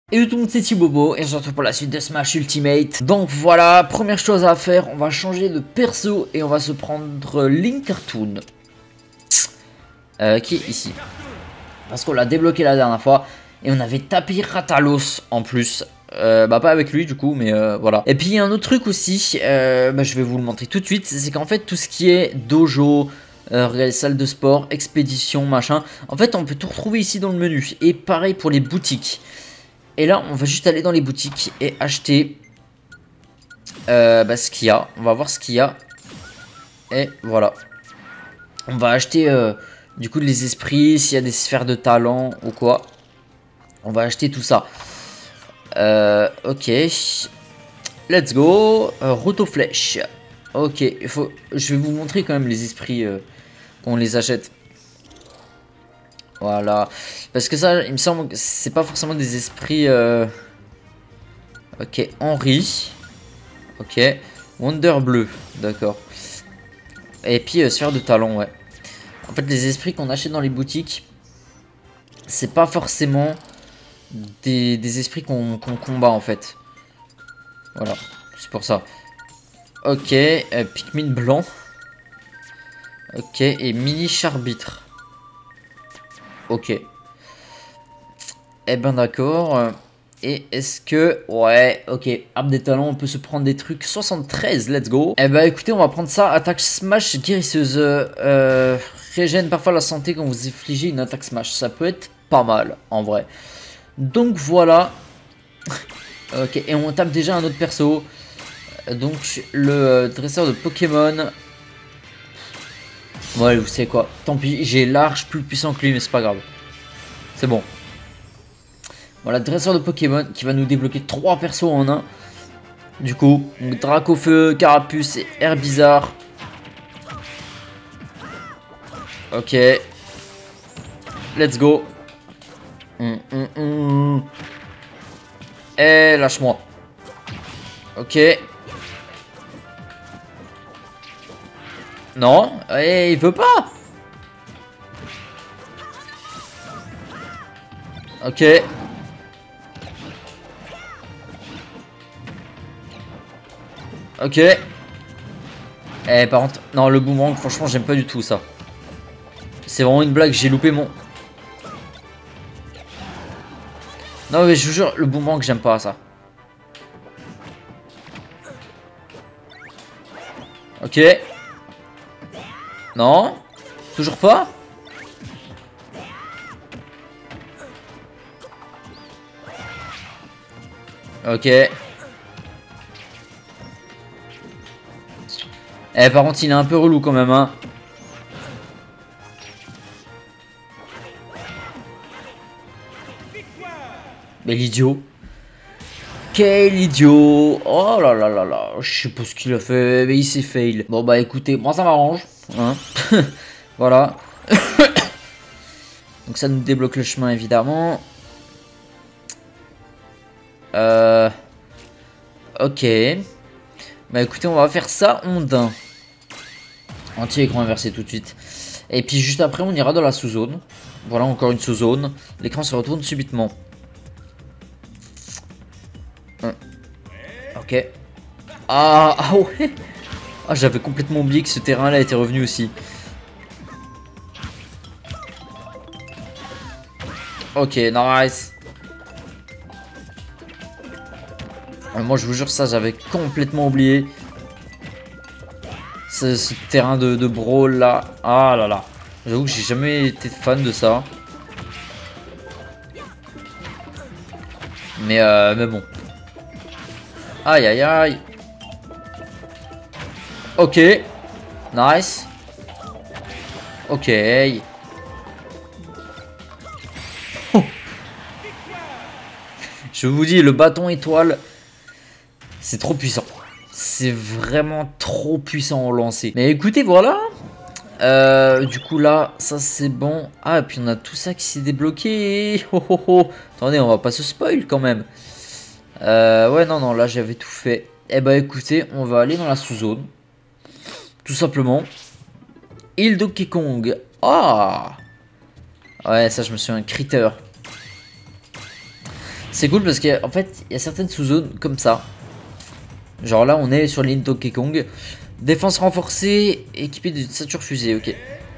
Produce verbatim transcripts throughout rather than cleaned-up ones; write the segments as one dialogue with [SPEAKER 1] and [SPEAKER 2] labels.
[SPEAKER 1] Et tout le monde, c'est Thibobo et on se retrouve pour la suite de Smash Ultimate. Donc voilà, première chose à faire, on va changer de perso et on va se prendre Link Cartoon. Euh, qui est ici. Parce qu'on l'a débloqué la dernière fois et on avait tapé Ratalos en plus. Euh, bah pas avec lui du coup, mais euh, voilà. Et puis il y a un autre truc aussi, euh, bah, je vais vous le montrer tout de suite, c'est qu'en fait tout ce qui est dojo, euh, salle de sport, expédition, machin, en fait on peut tout retrouver ici dans le menu. Et pareil pour les boutiques. Et là, on va juste aller dans les boutiques et acheter euh, bah, ce qu'il y a. On va voir ce qu'il y a. Et voilà. On va acheter euh, du coup les esprits, s'il y a des sphères de talent ou quoi. On va acheter tout ça. Euh, ok. Let's go. Euh, route aux flèches. Ok. Il faut... Je vais vous montrer quand même les esprits euh, qu'on les achète. Voilà. Parce que ça, il me semble que c'est pas forcément des esprits... Euh... Ok, Henri. Ok. Wonder bleu. D'accord. Et puis, euh, sphère de talent, ouais. En fait, les esprits qu'on achète dans les boutiques, c'est pas forcément des, des esprits qu'on qu'on combat, en fait. Voilà. C'est pour ça. Ok. Euh, Pikmin blanc. Ok. Et mini charbitre. Ok. Eh ben, d'accord. Et est-ce que... Ouais, ok. Arbre des talents, on peut se prendre des trucs. soixante-treize, let's go. Eh bah écoutez, on va prendre ça. Attaque smash guérisseuse. Euh, régène parfois la santé quand vous infligez une attaque smash. Ça peut être pas mal, en vrai. Donc voilà. Ok, et on tape déjà un autre perso. Donc le euh, dresseur de Pokémon. Ouais, vous savez quoi. Tant pis, j'ai l'arche plus puissant que lui, mais c'est pas grave. C'est bon. Voilà, dresseur de Pokémon qui va nous débloquer trois persos en un. Du coup, Dracofeu, Carapuce et Herbizarre. Ok. Let's go. Hum, hum, hum. Et lâche-moi. Ok. Non, et il veut pas. Ok. Ok. Eh par contre, non le boomerang franchement j'aime pas du tout ça. C'est vraiment une blague, j'ai loupé mon... Non mais je vous jure, le boomerang j'aime pas ça. Ok. Non. Toujours pas. Ok. Eh par contre il est un peu relou quand même hein. Mais l'idiot. Quel idiot. Oh là là là là. Je sais pas ce qu'il a fait. Mais il s'est fail. Bon bah écoutez, moi ça m'arrange. Hein. Voilà. Donc ça nous débloque le chemin évidemment. Euh... Ok. Bah écoutez, on va faire ça ondin. Anti-écran inversé tout de suite. Et puis juste après, on ira dans la sous-zone. Voilà, encore une sous-zone. L'écran se retourne subitement. Ok. Ah, ah ouais. Ah, j'avais complètement oublié que ce terrain-là était revenu aussi. Ok, nice. Moi, je vous jure, ça, j'avais complètement oublié. Ce, ce terrain de, de brawl là. Ah là là. J'avoue que j'ai jamais été fan de ça. Mais, euh, mais bon. Aïe aïe aïe. Ok. Nice. Ok. Oh. Je vous dis, le bâton étoile, c'est trop puissant. C'est vraiment trop puissant au lancer. Mais écoutez, voilà. Euh, du coup, là, ça c'est bon. Ah, et puis on a tout ça qui s'est débloqué. Oh, oh, oh. Attendez, on va pas se spoil quand même. Euh, ouais, non, non, là j'avais tout fait. Eh bah écoutez, on va aller dans la sous-zone. Tout simplement. Île Donkey Kong. Ah. Ouais, ça je me souviens. Critter. C'est cool parce qu'en fait, il y a certaines sous-zones comme ça. Genre là, on est sur l'île Donkey Kong. Défense renforcée, équipée de ceinture fusée, ok.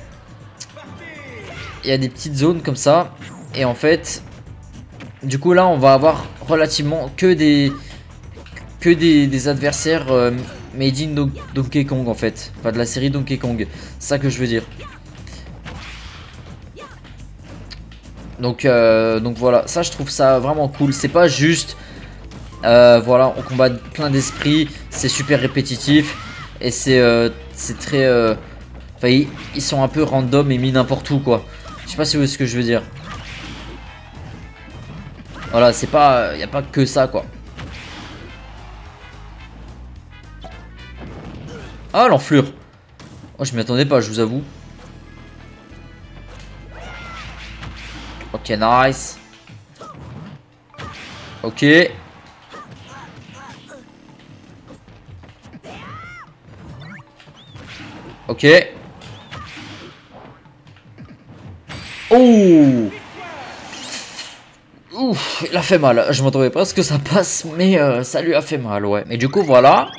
[SPEAKER 1] Il y a des petites zones comme ça. Et en fait, du coup là, on va avoir relativement que des... Que des, des adversaires euh, made in Don Donkey Kong en fait. Enfin de la série Donkey Kong. C'est ça que je veux dire. Donc, euh, donc voilà, ça je trouve ça vraiment cool. C'est pas juste, euh, voilà, on combat plein d'esprits, c'est super répétitif et c'est euh, c'est très, euh, enfin ils, ils sont un peu random et mis n'importe où quoi. Je sais pas si vous voyez ce que je veux dire. Voilà, c'est pas, y a pas que ça quoi. Ah l'enflure. Oh je m'y attendais pas, je vous avoue. Ok, nice. Ok. Ok. Oh. Ouf, il a fait mal. Je m'attendais pas à ce que ça passe, mais euh, ça lui a fait mal, ouais. Mais du coup, voilà.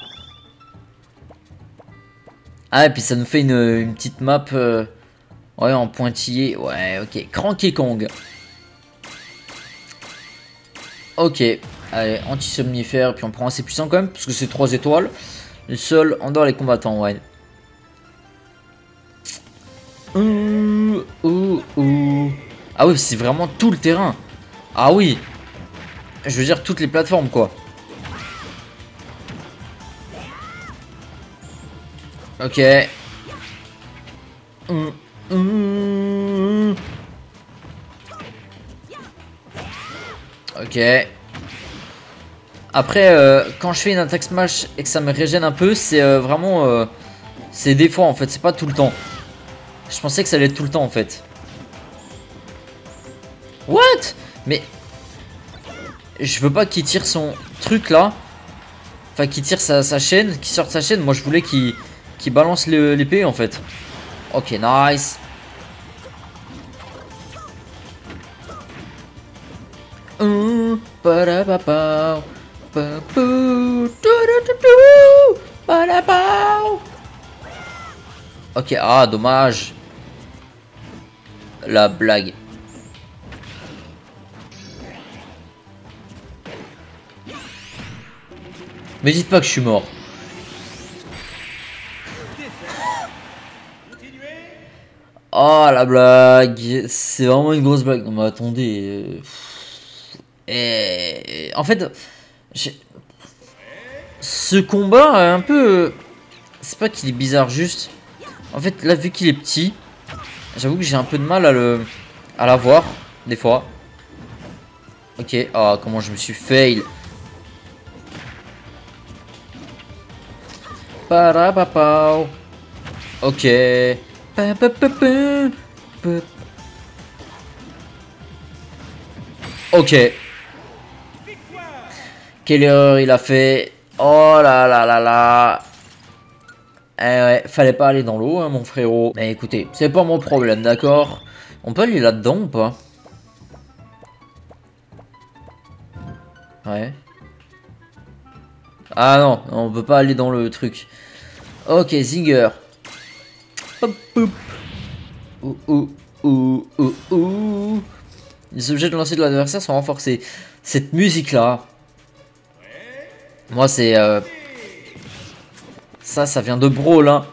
[SPEAKER 1] Ah, et puis ça nous fait une, une petite map... Euh, ouais, en pointillé. Ouais, ok. Cranky Kong. Ok. Allez, anti-somnifère. Puis on prend assez puissant quand même, parce que c'est trois étoiles. Le seul en dehors les combattants, ouais. Ouh, ouh, ouh. Ah oui, c'est vraiment tout le terrain. Ah oui. Je veux dire toutes les plateformes, quoi. Ok. Mmh, mmh. Ok. Après, euh, quand je fais une attaque smash et que ça me régène un peu, c'est euh, vraiment... Euh, c'est des fois, en fait. C'est pas tout le temps. Je pensais que ça allait être tout le temps, en fait. What? Mais... Je veux pas qu'il tire son truc, là. Enfin, qu'il tire sa, sa chaîne, qu'il sorte sa chaîne. Moi, je voulais qu'il qu'il balance l'épée, en fait. Ok, nice. Mmh, ok, ah, dommage. La blague. Mais dites pas que je suis mort. Oh la blague. C'est vraiment une grosse blague. Non mais attendez. Et... En fait, ce combat est un peu... C'est pas qu'il est bizarre, juste... En fait, là, vu qu'il est petit, j'avoue que j'ai un peu de mal à le... à l'avoir, des fois. Ok, ah, comment je me suis fail. Parapapao. Ok. Ok. Quelle erreur il a fait. Oh là là là là. Eh ouais, fallait pas aller dans l'eau, hein, mon frérot. Mais écoutez, c'est pas mon problème, d'accord? On peut aller là-dedans ou pas? Ouais. Ah non, on peut pas aller dans le truc. Ok, Zinger. Hop, hop. Ouh, ouh, ouh, ouh, ouh. Les objets de lancer de l'adversaire sont renforcés. Cette musique-là... Moi, c'est... Euh... Ça, ça vient de Brawl, hein.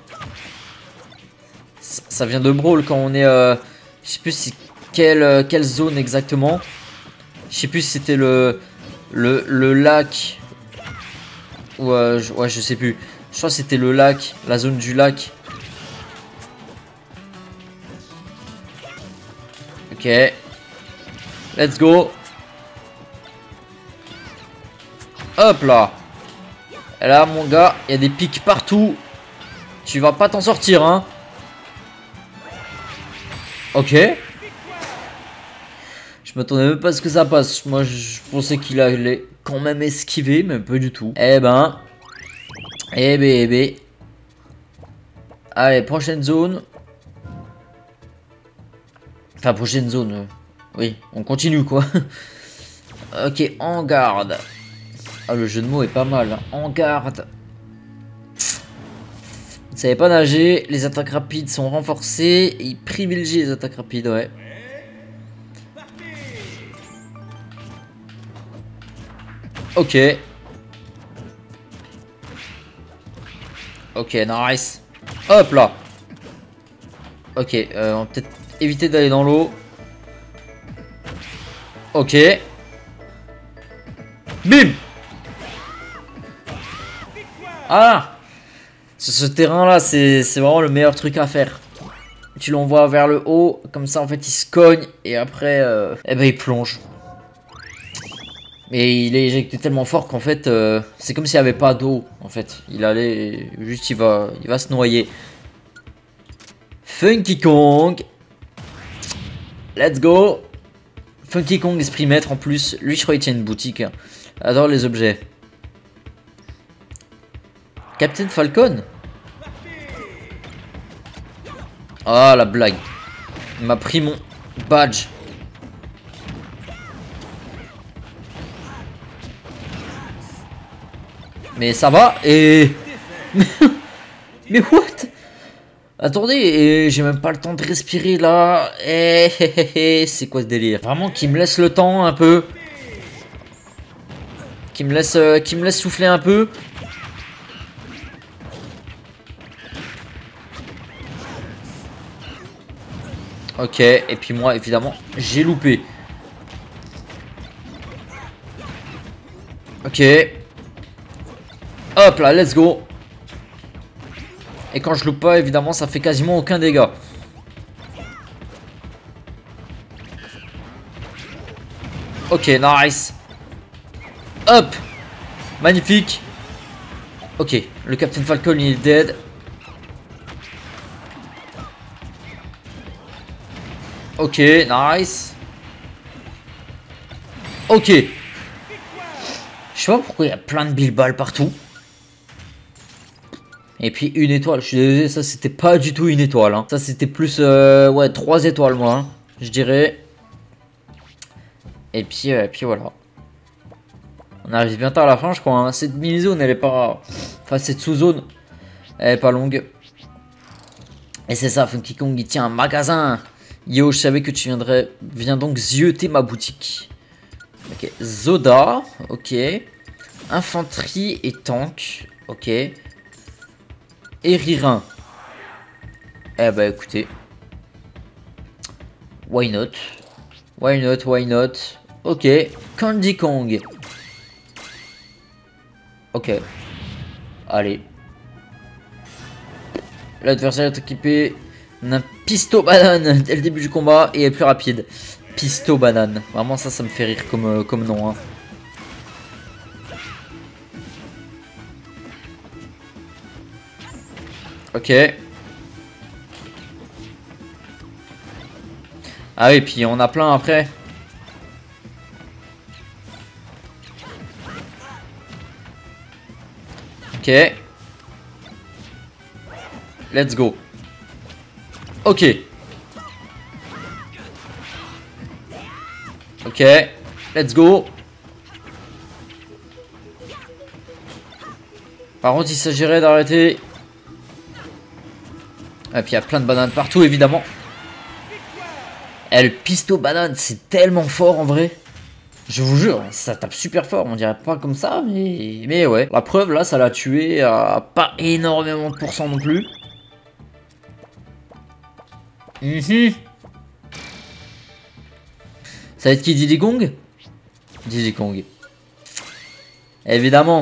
[SPEAKER 1] Ça, ça vient de Brawl quand on est... Euh... Je sais plus si... Quelle, euh, quelle zone exactement. Je sais plus si c'était le... Le, le lac... Ou... Euh, je... Ouais, je sais plus. Je crois que c'était le lac. La zone du lac. Ok. Let's go. Hop là. Et là, mon gars, il y a des pics partout. Tu vas pas t'en sortir, hein. Ok. Je m'attendais même pas à ce que ça passe. Moi, je pensais qu'il allait quand même esquiver, mais pas du tout. Eh ben. Eh ben, eh ben. Allez, prochaine zone. Enfin, prochaine zone. Oui, on continue, quoi. Ok, en garde. Ah, le jeu de mots est pas mal. Hein. En garde. Vous ne savez pas nager. Les attaques rapides sont renforcées. Et ils privilégient les attaques rapides, ouais. Ok. Ok, nice. Hop là. Ok, euh, on va peut-être éviter d'aller dans l'eau. Ok. Bim. Ah. Sur ce terrain-là, c'est vraiment le meilleur truc à faire. Tu l'envoies vers le haut, comme ça en fait il se cogne et après, euh, eh ben il plonge. Mais il est éjecté tellement fort qu'en fait, euh, c'est comme s'il n'y avait pas d'eau. En fait, il allait juste, il va, il va se noyer. Funky Kong. Let's go. Funky Kong, esprit maître en plus. Lui, je crois qu'il tient une boutique. Adore les objets. Captain Falcon. Ah, la blague. Il m'a pris mon badge. Mais ça va et... Mais what? Attendez, j'ai même pas le temps de respirer là. Eh, c'est quoi ce délire? Vraiment qui me laisse le temps un peu. Qui me laisse, euh, qui me laisse souffler un peu. Ok, et puis moi évidemment j'ai loupé. Ok. Hop là, let's go. Et quand je loupe pas, évidemment, ça fait quasiment aucun dégât. Ok, nice. Hop. Magnifique. Ok, le Captain Falcon, il est dead. Ok, nice. Ok. Je sais pas pourquoi il y a plein de billes-balles partout. Et puis une étoile, je suis désolé, ça c'était pas du tout une étoile. Hein. Ça c'était plus, euh, ouais, trois étoiles moi, hein, je dirais. Et puis, euh, et puis voilà. On arrive bientôt à la fin je crois. Hein. Cette mini-zone elle est pas... Enfin cette sous-zone, elle est pas longue. Et c'est ça, Funky Kong il tient un magasin. Yo, je savais que tu viendrais. Viens donc zioter ma boutique. Ok, Zoda, ok. Infanterie et tank, ok. Et Ririn. Eh bah écoutez. Why not? Why not? Why not? Ok. Candy Kong. Ok. Allez. L'adversaire est équipé d'un pisto banane dès le début du combat et est plus rapide. Pisto banane. Vraiment ça, ça me fait rire comme, euh, comme nom. Hein. Ok. Ah oui, puis on a plein après. Ok. Let's go. Ok. Ok. Let's go. Par contre, il s'agirait d'arrêter. Et puis il y a plein de bananes partout évidemment. Et le pisto banane c'est tellement fort en vrai. Je vous jure, ça tape super fort. On dirait pas comme ça mais, mais ouais. La preuve là ça l'a tué à pas énormément de pourcents non plus. Mmh. Ça va être qui, Diddy Kong? Diddy Kong. Évidemment.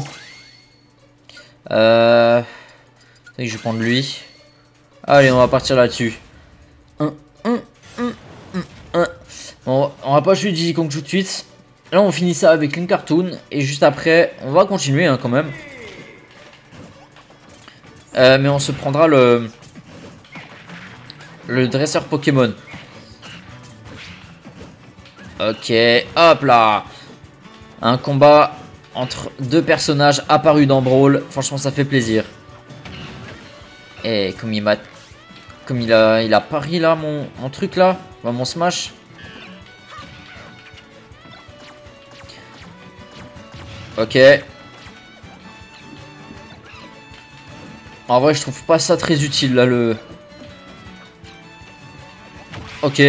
[SPEAKER 1] Euh... Je vais prendre lui. Allez, on va partir là-dessus. Un, un, un, un, un. Bon, on va pas jouer Diddy Kong tout de suite. Là, on finit ça avec une cartoon. Et juste après, on va continuer hein, quand même. Euh, mais on se prendra le... Le dresseur Pokémon. Ok, hop là. Un combat entre deux personnages apparus dans Brawl. Franchement, ça fait plaisir. Et comme il m'a... Comme il a, il a pari là, mon, mon truc là. Enfin, mon smash. Ok. En vrai, je trouve pas ça très utile, là, le... Ok.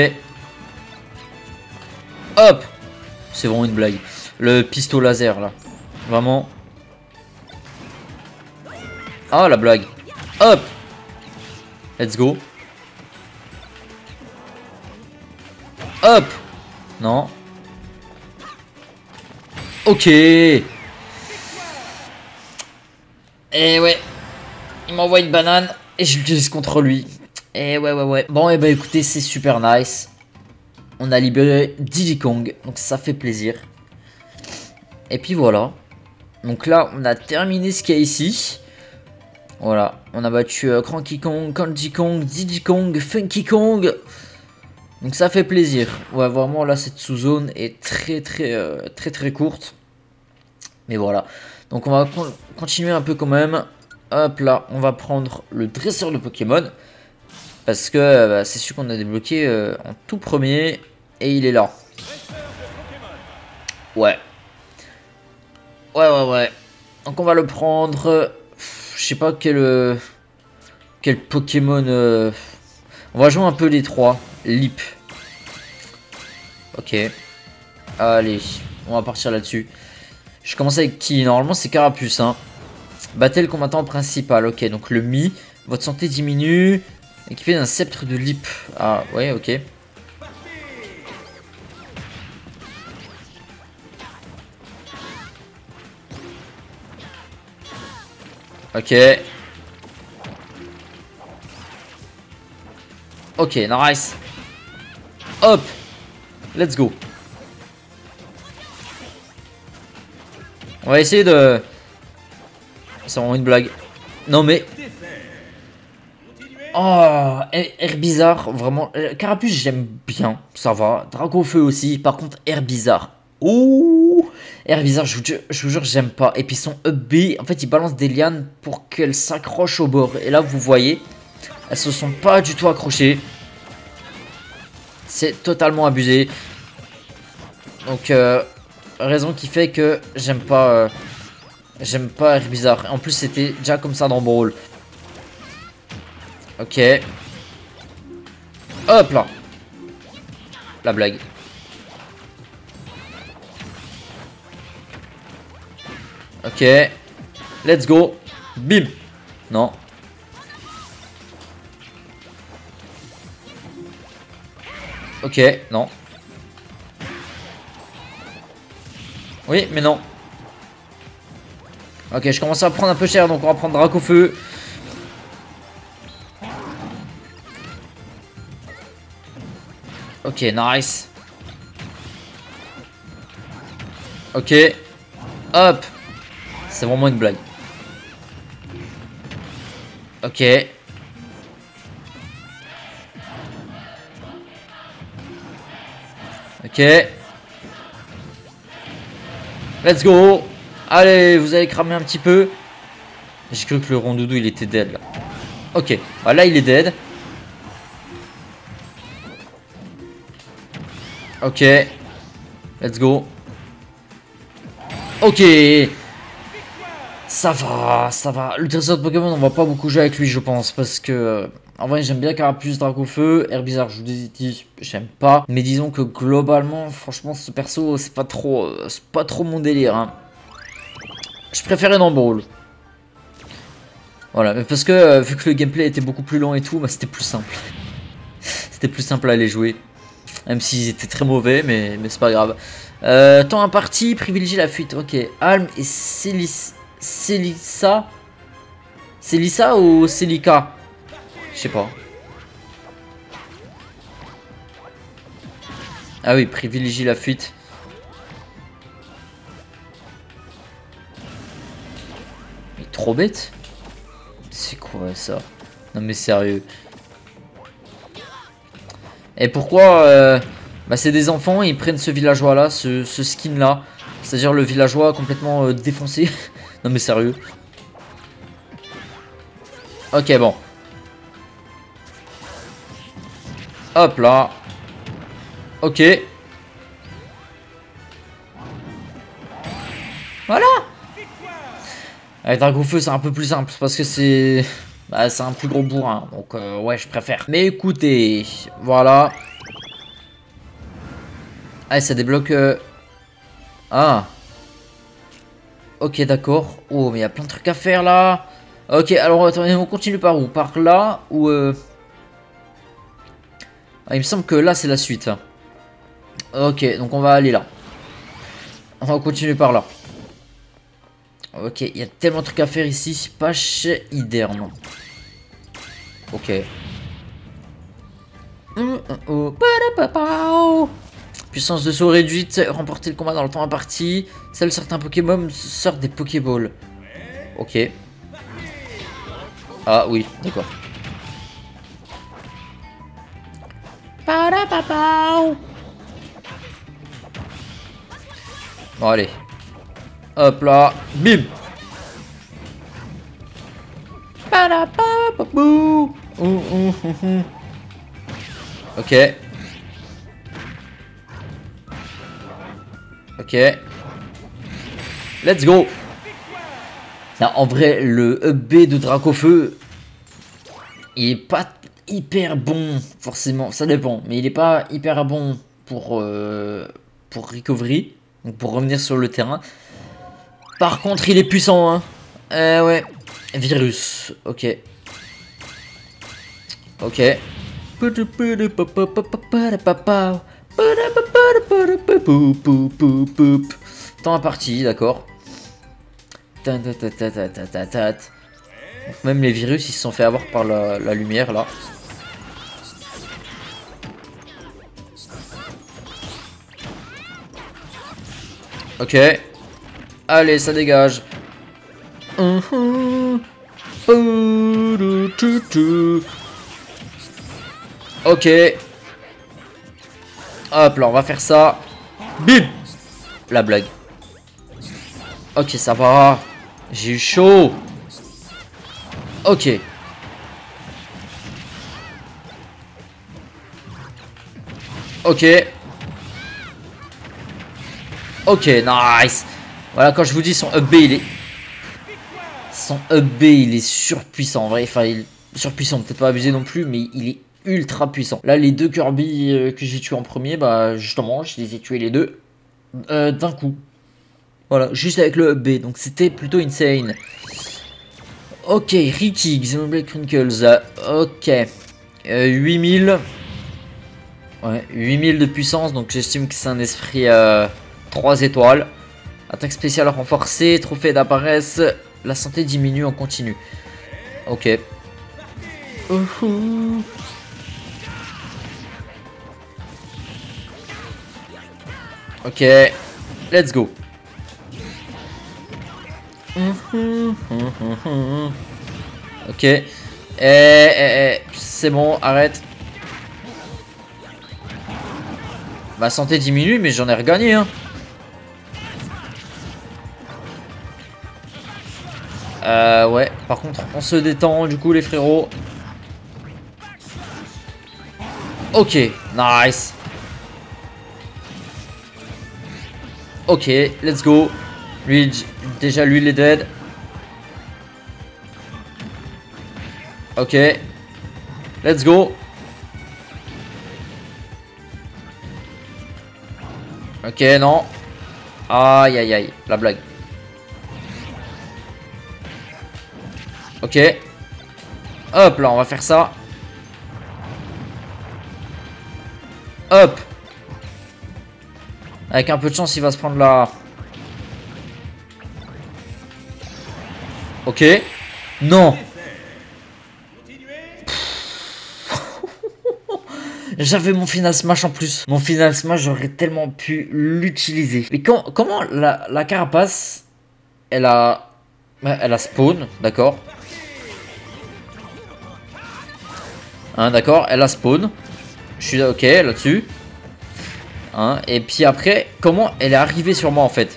[SPEAKER 1] Hop. C'est vraiment une blague. Le pistolet laser, là. Vraiment. Ah, la blague. Hop. Let's go. Hop. Non. Ok. Et ouais. Il m'envoie une banane et je l'utilise contre lui. Et ouais, ouais, ouais. Bon, et bah écoutez, c'est super nice. On a libéré Diddy Kong, donc ça fait plaisir. Et puis voilà. Donc là, on a terminé ce qu'il y a ici. Voilà, on a battu euh, Cranky Kong, Kanji Kong, Diddy Kong, Funky Kong. Donc ça fait plaisir. Ouais, vraiment là, cette sous-zone est très, très, euh, très, très courte. Mais voilà. Donc on va con continuer un peu quand même. Hop là, on va prendre le dresseur de Pokémon. Parce que euh, bah, c'est celui qu'on a débloqué euh, en tout premier. Et il est là. Ouais. Ouais, ouais, ouais. Donc on va le prendre. Je sais pas quel, euh, quel Pokémon. Euh... On va jouer un peu les trois. Lip. Ok. Allez, on va partir là-dessus. Je commence avec qui? Normalement c'est Carapuce, hein. Battez le combattant principal. Ok, donc le Mi. Votre santé diminue. Équipé d'un sceptre de Lip. Ah, ouais, ok. Ok. Ok, nice. Hop. Let's go. On va essayer de... C'est vraiment une blague. Non mais... Oh, air bizarre, vraiment. Carapuce, j'aime bien, ça va. Dracofeu aussi, par contre, air bizarre. Ouh, air bizarre, je vous jure, je vous jure, j'aime pas. Et puis son up B, en fait, il balance des lianes pour qu'elles s'accrochent au bord. Et là, vous voyez, elles se sont pas du tout accrochées. C'est totalement abusé. Donc, euh, raison qui fait que j'aime pas, euh, j'aime pas air bizarre. En plus, c'était déjà comme ça dans Brawl. Ok. Hop là. La blague. Ok. Let's go. Bim. Non. Ok, non. Oui, mais non. Ok, je commence à prendre un peu cher, donc on va prendre Dracofeu. Ok, nice. Ok. Hop. C'est vraiment une blague. Ok. Ok. Let's go. Allez, vous allez cramer un petit peu. J'ai cru que le rondoudou il était dead là. Ok. Ah, là il est dead. Ok. Let's go. Ok. Ça va, ça va. Le dresseur de Pokémon, on va pas beaucoup jouer avec lui, je pense. Parce que, euh, en vrai, j'aime bien Carapuce, Dracofeu. Air bizarre, je vous dis, j'aime pas. Mais disons que globalement, franchement, ce perso, c'est pas trop, euh, c'est pas trop mon délire. Hein. Je préférais dans Brawl. Voilà, mais parce que, euh, vu que le gameplay était beaucoup plus lent et tout, bah, c'était plus simple. C'était plus simple à les jouer. Même s'ils étaient très mauvais, mais, mais c'est pas grave. Euh, temps imparti, privilégier la fuite. Ok, Alm et Célis. Célissa. Célissa ou Célica? Je sais pas. Ah oui, privilégie la fuite. Il est trop bête. C'est quoi ça? Non mais sérieux. Et pourquoi euh, bah c'est des enfants, ils prennent ce villageois là, ce, ce skin là. C'est-à-dire le villageois complètement euh, défoncé. Non mais sérieux. Ok, bon. Hop là. Ok. Voilà. Avec Dracofeu, c'est un peu plus simple parce que c'est... Bah, c'est un plus gros bourrin. Donc, euh, ouais, je préfère. Mais écoutez, voilà. Ah, ça débloque... Euh... Ah. Ok, d'accord. Oh, mais il y a plein de trucs à faire, là. Ok, alors, attendez, on continue par où? Par là ou... Euh... Ah, il me semble que là, c'est la suite. Ok, donc on va aller là. On va continuer par là. Ok, il y a tellement de trucs à faire ici. Pas chez Hyderne. Ok. Puissance de saut réduite. Remporter le combat dans le temps imparti. Seuls certains Pokémon sortent des Pokéballs. Ok. Ah oui, d'accord. Bon, allez. Hop là. Bim. Ok. Ok. Let's go. Là, en vrai, le up B de Dracofeu, il est pas hyper bon, forcément. Ça dépend. Mais il est pas hyper bon pour, euh, pour recovery. Donc pour revenir sur le terrain. Par contre, il est puissant, hein. Euh, ouais. Virus. Ok. Ok. Temps imparti, d'accord. Même les virus, ils se sont fait avoir par la, la lumière, là. Ok. Allez, ça dégage. Ok. Hop là, on va faire ça. Bim. La blague. Ok, ça va. J'ai eu chaud. Ok. Ok. Ok, nice. Voilà, quand je vous dis son up B, il est... Son up B, il est surpuissant, en vrai. Enfin, il... surpuissant, peut-être pas abusé non plus, mais il est ultra puissant. Là, les deux Kirby euh, que j'ai tués en premier, bah, justement, je les ai tués les deux euh, d'un coup. Voilà, juste avec le up B. Donc, c'était plutôt insane. Ok, Ricky, Xenoblade Chronicles. Ok. Euh, huit mille. Ouais, huit mille de puissance, donc j'estime que c'est un esprit euh, trois étoiles. Attaque spéciale renforcée, trophée d'apparesse, la santé diminue en continu. Ok. Uh -huh. Ok, let's go. Uh -huh. Uh -huh. Ok. Eh, eh, eh. C'est bon, arrête. Ma santé diminue, mais j'en ai regagné, hein. Euh, ouais. Par contre, on se détend, du coup, les frérots. Ok, nice. Ok, let's go. Lui, déjà, lui, il est dead. Ok. Let's go. Ok, non. Aïe, aïe, aïe. La blague. Ok. Hop, là, on va faire ça. Hop. Avec un peu de chance, il va se prendre la... Ok. Non. J'avais mon final smash en plus. Mon final smash, j'aurais tellement pu l'utiliser. Mais quand, comment la, la carapace, elle a... Elle a spawn, d'accord. Hein, d'accord, elle a spawn. Je suis ok là-dessus. Hein, et puis après, comment elle est arrivée sur moi en fait.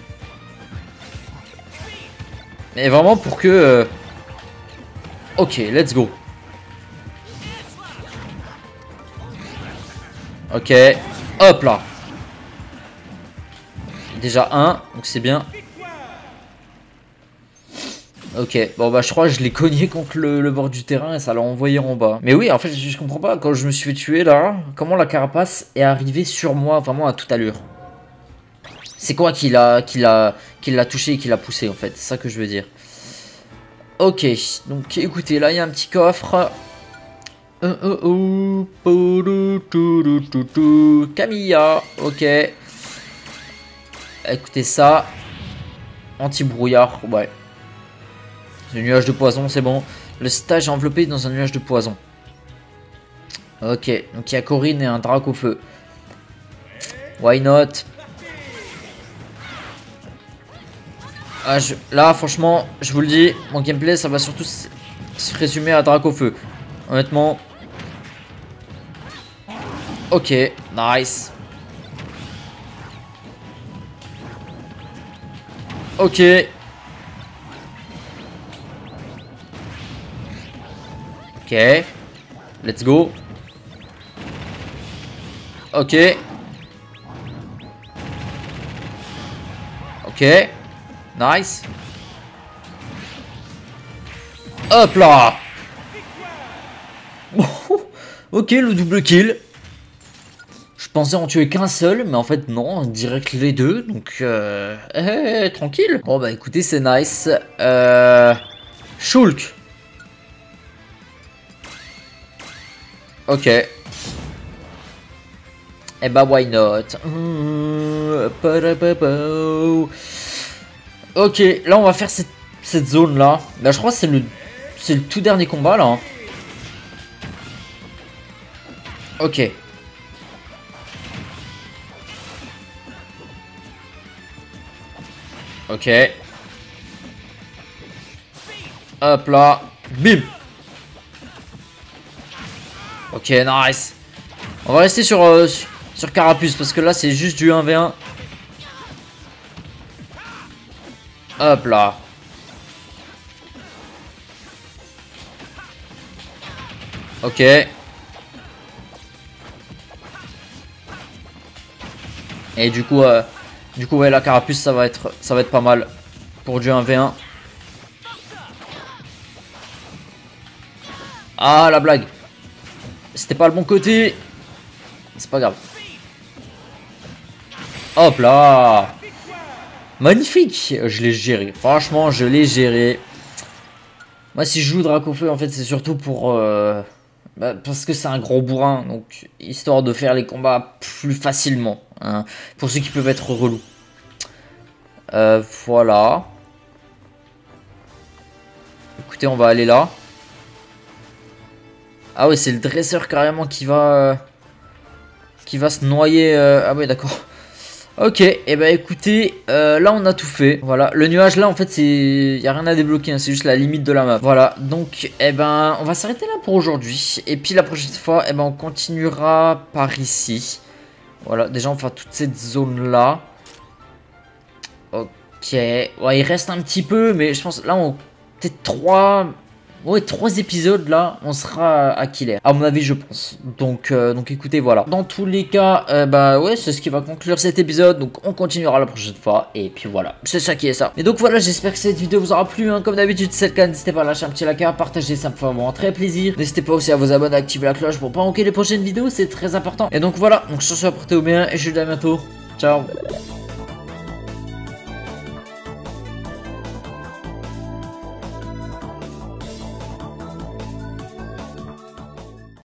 [SPEAKER 1] Mais vraiment pour que... Euh... Ok, let's go. Ok, hop là. Déjà un, donc c'est bien. Ok, bon bah je crois que je l'ai cogné contre le, le bord du terrain et ça l'a envoyé en bas. Mais oui, en fait, je, je comprends pas, quand je me suis fait tuer là, comment la carapace est arrivée sur moi vraiment à toute allure. C'est quoi qui l'a qui l'a qui l'a touché et qui l'a poussé en fait, c'est ça que je veux dire. Ok, donc écoutez, là il y a un petit coffre. Euh, euh, euh, Camilla, ok. Écoutez ça. Anti-brouillard, ouais. Le nuage de poison, c'est bon. Le stage est enveloppé dans un nuage de poison. Ok, donc il y a Corinne et un drac au feu. Why not? Ah, je... Là, franchement, je vous le dis, mon gameplay, ça va surtout se résumer à drac au feu. Honnêtement. Ok, nice. Ok. Ok. Let's go. Ok. Ok. Nice. Hop là. Ok, le double kill. Je pensais en tuer qu'un seul, mais en fait non, direct les deux, donc euh... eh, tranquille. Bon bah écoutez, c'est nice. Euh... Shulk. Ok. Eh bah why not. Ok, là on va faire cette, cette zone là. Là je crois que c'est le, c'est le tout dernier combat là. Hein. Ok. Ok. Hop là. Bim. Ok, nice. On va rester sur, euh, sur Carapuce parce que là c'est juste du un v un. Hop là. Ok. Et du coup, euh, du coup ouais, la Carapuce ça va être, ça va être pas mal pour du un v un. Ah la blague. C'était pas le bon côté. C'est pas grave. Hop là. Magnifique. Je l'ai géré. Franchement, je l'ai géré. Moi, si je joue Drac au feu, en fait, c'est surtout pour... Euh, bah, parce que c'est un gros bourrin. Donc, histoire de faire les combats plus facilement. Hein, pour ceux qui peuvent être relous. Euh, voilà. Écoutez, on va aller là. Ah ouais, c'est le dresseur carrément qui va... Euh, qui va se noyer... Euh, ah ouais, d'accord. Ok, et eh bah écoutez, euh, là on a tout fait. Voilà, le nuage là en fait c'est, il y a rien à débloquer, hein, c'est juste la limite de la map. Voilà, donc et eh ben on va s'arrêter là pour aujourd'hui. Et puis la prochaine fois, et eh ben on continuera par ici. Voilà, déjà on va faire toute cette zone là. Ok, ouais, il reste un petit peu, mais je pense là on peut-être trois. Ouais, trois épisodes là, on sera à Killer. À mon avis, je pense. Donc, euh, donc écoutez, voilà. Dans tous les cas, euh, bah ouais, c'est ce qui va conclure cet épisode. Donc, on continuera la prochaine fois. Et puis voilà, c'est ça qui est ça. Et donc voilà, j'espère que cette vidéo vous aura plu. Hein. Comme d'habitude, si c'est le cas, n'hésitez pas à lâcher un petit like, à partager, ça me fait vraiment très plaisir. N'hésitez pas aussi à vous abonner, à activer la cloche pour pas manquer les prochaines vidéos, c'est très important. Et donc voilà, donc je suis à porter au bien et je vous dis à bientôt. Ciao.